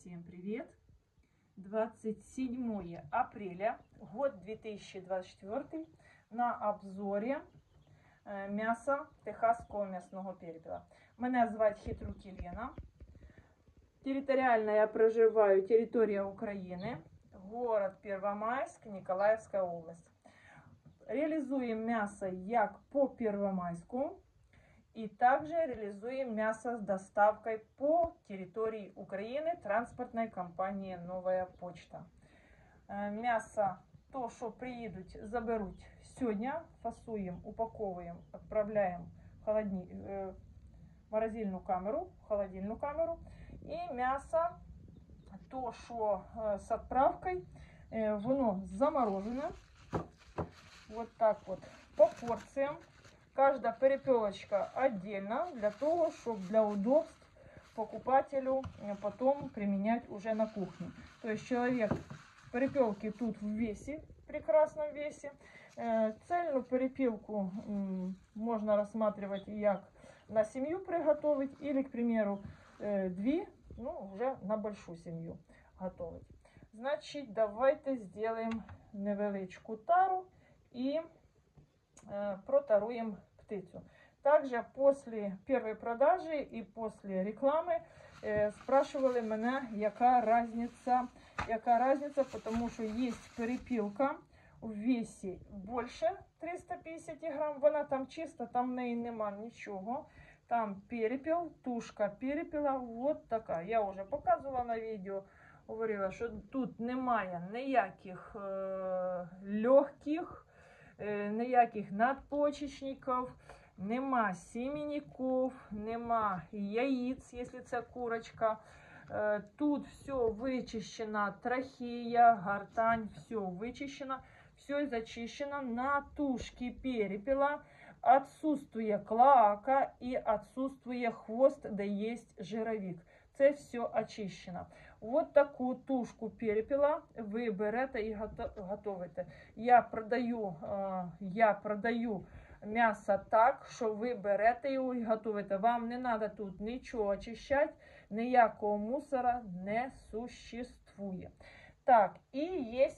Всем привет! 27 апреля, год 2024. На обзоре мясо техасского мясного перепела. Мене звать Хитрук Елена. Территориально я проживаю, территория Украины, город Первомайск, Николаевская область. Реализуем мясо як по Первомайску, и также реализуем мясо с доставкой по территории Украины транспортной компании «Новая почта». Мясо, то, что приедут, заберут сегодня, фасуем, упаковываем, отправляем в морозильную камеру, в холодильную камеру. И мясо, то, что с отправкой, воно заморожено. Вот так вот, по порциям. Каждая перепелочка отдельно, для того, чтобы для удобств покупателю потом применять уже на кухне. То есть человек перепелки тут в весе, прекрасном весе. Цельную перепелку можно рассматривать как на семью приготовить, или, к примеру, две, ну, уже на большую семью готовить. Значит, давайте сделаем невеличку тару и протаруем птицу. Также после первой продажи и после рекламы спрашивали меня, яка разница, потому что есть перепілка в весі більше 350 грам, вона там чиста, там в неї нема нічого. Там перепіл, тушка перепіла, вот така. Я вже показувала на відео, говорила, що тут немає ніяких легких, ніяких надпочечників, нема сімейників, нема яиц, якщо це курочка. Тут все вичищено, трахея, гортань, все вичищено, все зачищено. На тушке перепела отсутствує клоака і отсутствує хвост, де є жировик. Це все очищено. Вот таку тушку перепела ви берете і готуєте. Я продаю м'ясо так, що ви берете його і готуєте. Вам не треба тут нічого очищати, ніякого мусора не существує. Так, і є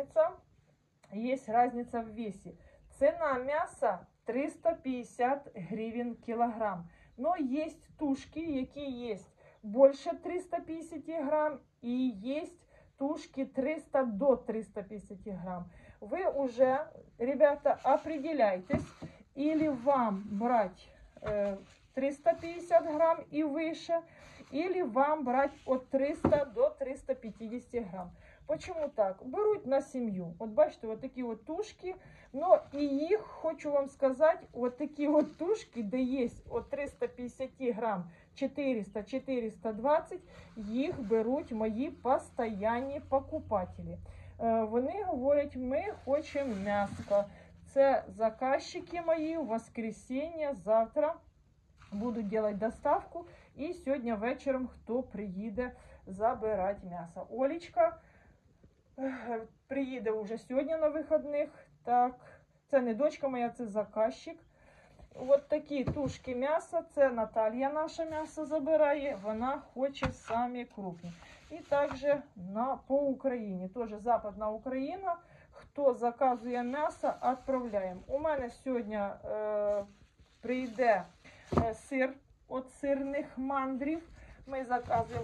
різниця в весі. Ціна м'яса 350 гривень кілограм. Но є тушки, які є больше 350 грамм, и есть тушки 300 до 350 грамм. Вы уже, ребята, определяйтесь, или вам брать 350 грамм и выше, или вам брать от 300 до 350 грамм. Почему так? Беруть на сім'ю. От бачите, от такі от тушки. Но і їх, хочу вам сказати, от такі от тушки, де є от 350 грам, 400-420, їх беруть мої постійні покупателі. Вони говорять, ми хочемо м'ясо. Це заказчики мої, в воскресенье, завтра будуть робити доставку. І сьогодні вечором, хто приїде забирати м'ясо. Олечка приїде вже сьогодні на вихідних. Так, це не дочка моя, це заказчик. От такі тушки м'яса, це Наталія наша м'ясо забирає, вона хоче самі крупні. І також по Україні, теж Западна Україна, хто заказує м'ясо, відправляємо. У мене сьогодні прийде сир від сирних мандрів. Ми заказуємо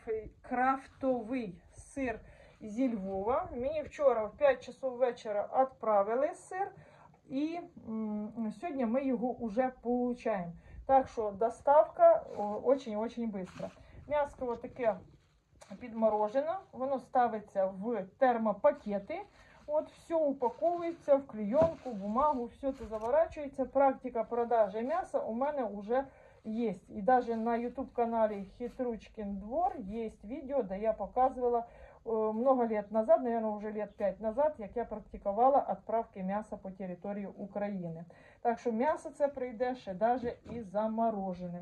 крафтовий сир зі Львова. Мені вчора в 5 часов вечора відправили сир. І сьогодні ми його вже получаємо. Так що доставка дуже-дуже швидко. М'ясо таке підморожене. Воно ставиться в термопакети. От все упаковується в клейонку, бумагу, все це заворачується. Практика продажі м'яса у мене вже є. І навіть на YouTube каналі Хитручкин двор є відео, де я показувала много лет назад, наверное, уже лет 5 назад, як я практикувала відправки м'яса по території України. Так що м'ясо це прийде ще навіть і замороженим.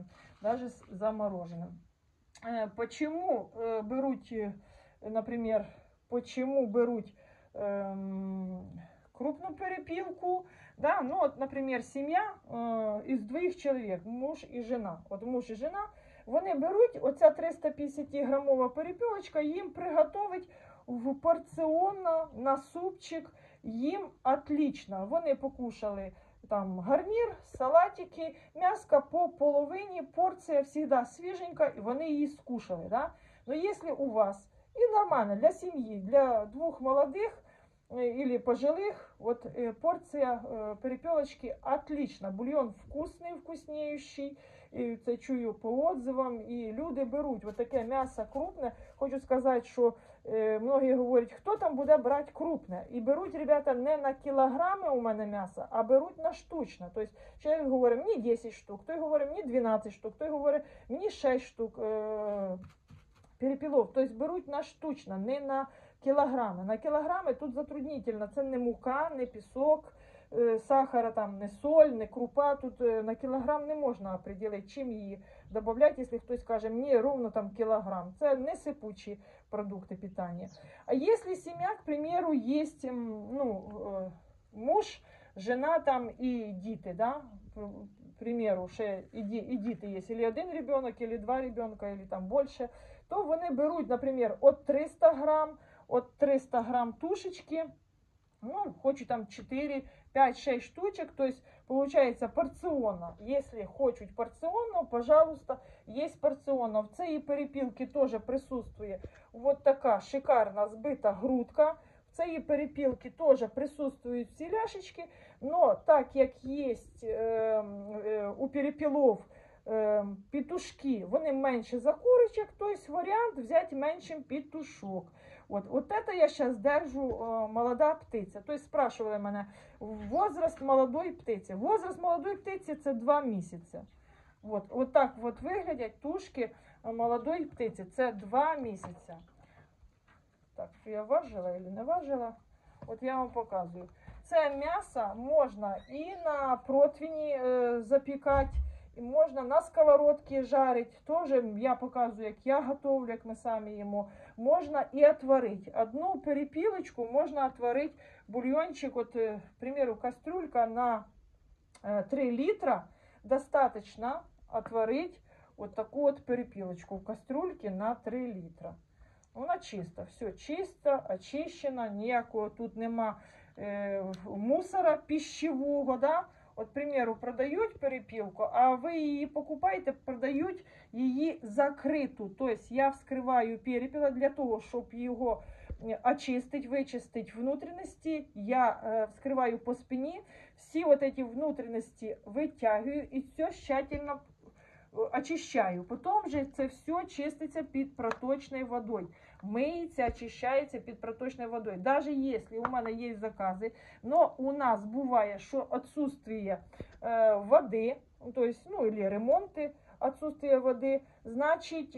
Почему беруть, наприклад, крупную перепилку, да, ну вот, например, семья из 2 человек, муж и жена. Вот муж и жена Вони беруть, оця 350-грамова перепілочка, їм приготовить порціонно на супчик, їм отлично. Вони покушали там гарнір, салатики, м'яско по половині, порція завжди свіженька, і вони її скушали. Да? Но якщо у вас, і нормально, для сім'ї, для двох молодих, или пожилых, вот порция перепелочки отлично. Бульон вкусний, вкуснеющий. І це чую по отзывам. І люди беруть вот таке м'ясо крупне. Хочу сказати, що многі говорять, хто там буде брати крупне. І беруть, ребята, не на кілограми у мене м'ясо, а беруть на штучно. Тобто чоловік говорить, мені 10 штук, той говорить, мені 12 штук, той говорить, мені 6 штук перепілов. Тобто беруть на штучно, не на кілограми. На кілограми тут затруднительно. Це не мука, не пісок, сахара, там, не соль, не крупа. Тут на кілограм не можна определити, чим її додати, якщо хтось каже, мені ровно там кілограм. Це не сипучі продукти питання. А якщо сім'я, к примеру, є муж, жена там і діти, да? К примеру, ще і діти є, або один ребенок, або два ребенка, або там більше, то вони беруть, наприклад, от 300 грам, от 300 грамм тушечки, ну, хочу там 4, 5, 6 штучек, то есть получается порционно. Если хочуть порционно, пожалуйста, есть порционно. В цій перепілці теж присутствує вот така шикарна збита грудка. В цій перепілці теж присутствують всі ляшечки, но так як є у перепілов петушки, вони менше за курочек, то есть варіант взяти меншим петушок. Вот это я сейчас держу молода птиця. То есть спрашивали мене, возраст молодої птиці. Возраст молодої птиці це 2 місяці. Вот так вот виглядять тушки молодої птиці. Це 2 місяці. Так, я важила или не важила? От я вам показую. Це м'ясо можна і на противні запікати, і можна на сковородці жарити. Тоже я показую, як я готовлю, як ми самі їмо. Можна і отварити. Одну перепілочку можна отварити бульончик, от, к примеру, кастрюлька на 3 литра. Достаточно отварить вот такую вот перепілочку в кастрюльке на 3 литра. Вона чиста, все чисто, очищено, ніякого тут нема мусора пищевого, да? От, к примеру, продають перепілку, а ви її покупаєте, продають її закриту. Тобто я вскриваю перепіла для того, щоб його очистити, вичистити внутрішності. Я вскриваю по спині, всі вот эти внутрішності витягую і все тщательно очищаю. Потім же це все чиститься під проточною водою. Миється, очищається під проточною водою. Даже если у мене є закази, но у нас буває, що отсутствие води, то есть, ну, или ремонти, отсутствие води, значить,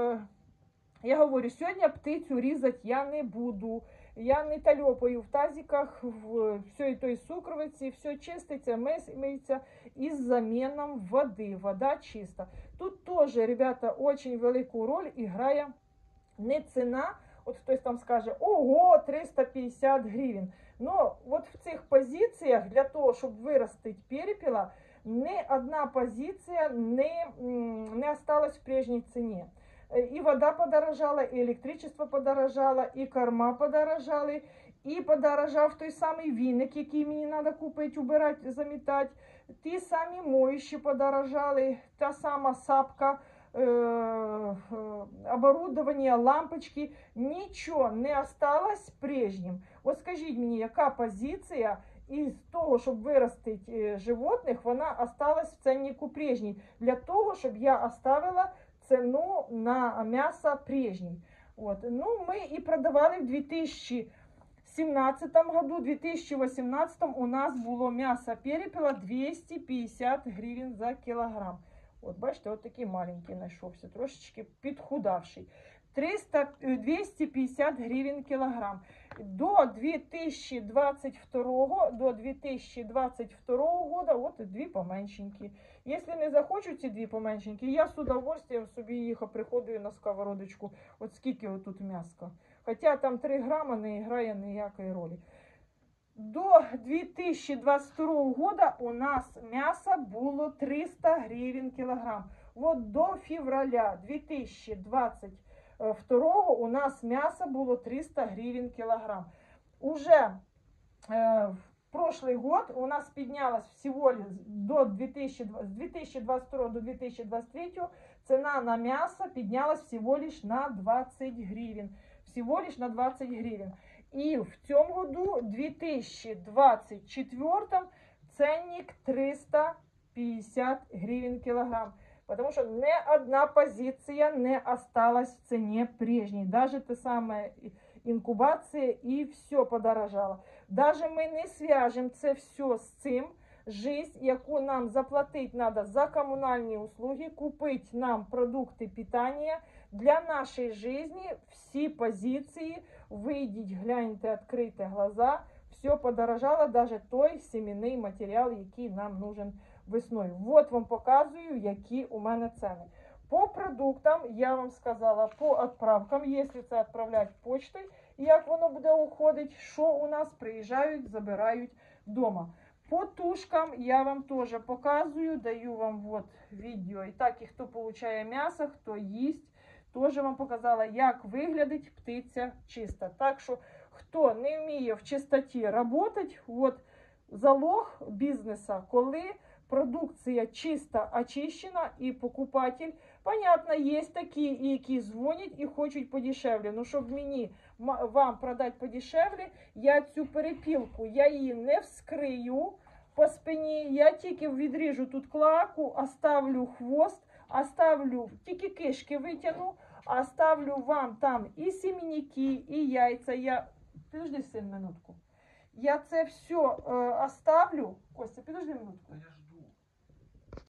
я говорю, сьогодні птицю різати я не буду. Я не тальопаю в тазиках, в всій той сукровиці, все чиститься, миється із заміном води. Вода чиста. Тут теж, ребята, дуже велику роль грає не ціна. От хтось там скаже, ого, 350 гривень. Но от в цих позиціях, для того, щоб виростити перепіла, ні одна позиція не осталась в прежній ціні. И вода подорожала, и электричество подорожало, и корма подорожали, и подорожав той самий віник, який мені треба купити, убирати, замітати. Ті самі моющі подорожали, та сама сапка, оборудование, лампочки. Нічого не осталось прежнім. От скажіть мені, яка позиція із того, щоб виростити животних, вона осталась в ценнику прежній, для того, щоб я оставила ціну на м'ясо прежній. От. Ну, ми і продавали в 2017 году, 2018 у нас було м'ясо перепіла 250 гривень за кілограм. От, бачите, от такий маленький знайшовся, трошечки підхудавший. 250 гривень кілограм. До 2022 года от дві поменшенькі. Якщо не захочу ці дві поменшенькі, я з удовольствием собі їх оприходую на сковородочку. От скільки тут м'яска. Хоча там 3 грама не грає ніякої ролі. до 2022 года у нас мясо было 300 гривен килограмм. Вот до февраля 2022 у нас мясо было 300 гривен килограмм. Уже в прошлый год у нас поднялась всего лишь с 2022 до 2023 цена на мясо поднялась всего лишь на 20 гривен. Всего лишь на 20 гривен. И в цьому году, 2024, ценник 350 гривен килограмм. Потому что ни одна позиция не осталась в цене прежней. Даже та самая інкубація і все подорожало. Даже ми не зв'яжемо це все з цим. Жизнь, яку нам заплатити треба за комунальні услуги, купити нам продукти питання для нашої житті, всі позиції, вийдіть, гляньте, відкрийте глаза, все подорожало, даже той семенний матеріал, який нам нужен весною. Вот вам показую, які у мене ціни. По продуктам, я вам сказала, по відправкам, якщо це відправляти почтою, як воно буде уходити, що у нас приїжджають, забирають вдома. По тушкам я вам теж показую, даю вам вот відео. І так, і хто получає м'ясо, хто їсть, теж вам показала, як виглядить птиця чиста. Так що, хто не вміє в чистоті працювати, от залог бізнесу, коли продукція чиста, очищена і покупатель, понятно, є такі, які дзвонять і хочуть подешевле. Ну, щоб мені, вам продати подешевле, я цю перепілку, я її не вскрию по спині, я тільки відріжу тут клаку, оставлю хвост, оставлю, тільки кишки витягну, оставлю вам там і семенники, і яйця. Я, подожди, син, минутку. Я це все оставлю. Костя, подожди минутку.